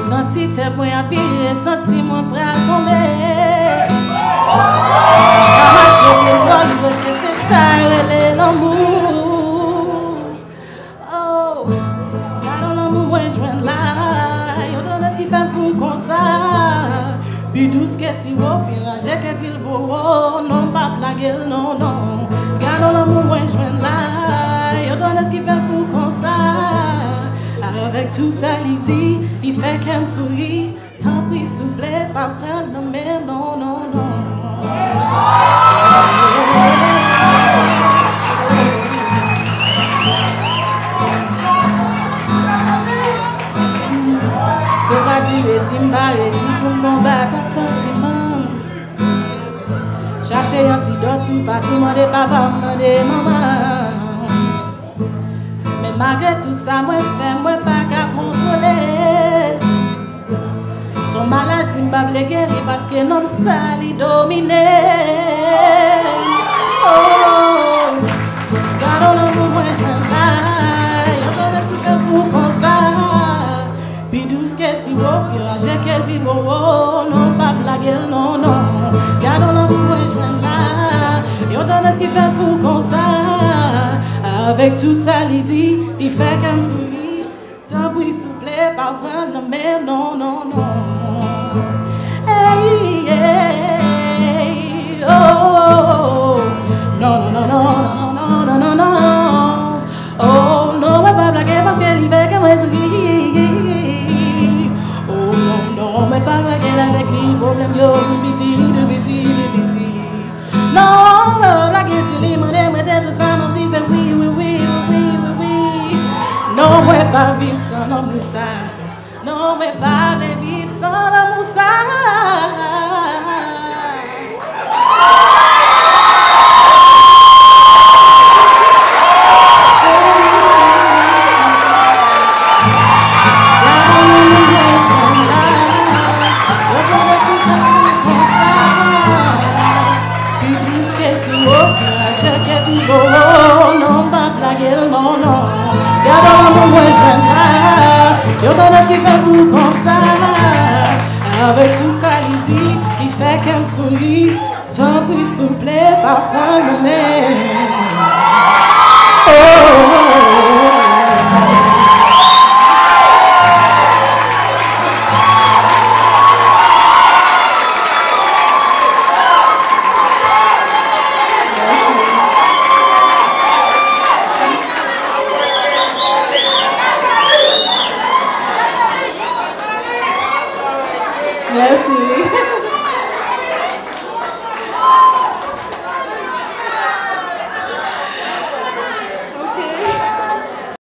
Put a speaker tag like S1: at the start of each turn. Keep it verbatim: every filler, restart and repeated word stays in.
S1: senti tes poings à virer, senti mon prêt à tomber. À marcher pour toi, parce que c'est ça, elle est l'amour. Oh, car l'amour, moi, je viens là. Y'a ton œuf qui fait pour comme ça. Puis douce que si vous, puis j'ai que pile beau. Non, pas blaguer, non, non. Car l'amour, moi, je viens là. Y'a ton œuf qui fait pour comme ça. Avec tout ça, il dit, il fait qu'elle me sourit. Tant pis, s'il vous plaît, pas prendre le même, non, non, non. C'est pas dire, tu me barres, tu pour combattre avec sentiment. Chercher un antidote, tout pas tout demander, papa, demander, maman. Malgré tout ça, moi fais, moi pas qu'à contrôler. Son maladie m'a guéri parce que l'homme sale il dominé. Oh, gardons l'amour, moi je viens là. Y'a pas de tout que vous comme ça. Puis douce que si vous, j'ai qu'elle vit beau. Non, pas blaguer, non, non. Gardons l'amour, moi je viens là. Y'a pas de ce qui fait vous comme ça. Avec tout ça, il dit, il fait comme souris. Tant pis, souffle, pas vraiment, mais non, non, non. Hey, hey, oh, oh, oh. Non, non, non, non, non, non, non, non. Oh, non, mais pas blaguer parce qu'elle y fait comme un souris. Oh, non, non, mais pas blaguer avec les problèmes, yo, du petit, du petit, du petit. Non, mais pas blaguer, c'est les modèles, mais tout ça, non, dit, c'est oui, oui, oui. Non, ouais, pas vivre sans l'amour ça. Non, ouais, pas vivre sans l'amour ça. Puis tout ce que c'est beau, je que beau, non, pas blaguer, non, non. Gardons l'amour, moi je viens là. Y'a ton qui fait vous comme ça. Avec tout ça, il dit, il fait qu'elle me sourit. Tant pis, s'il vous plaît, pas prendre le même. Oh, oh, oh. Merci.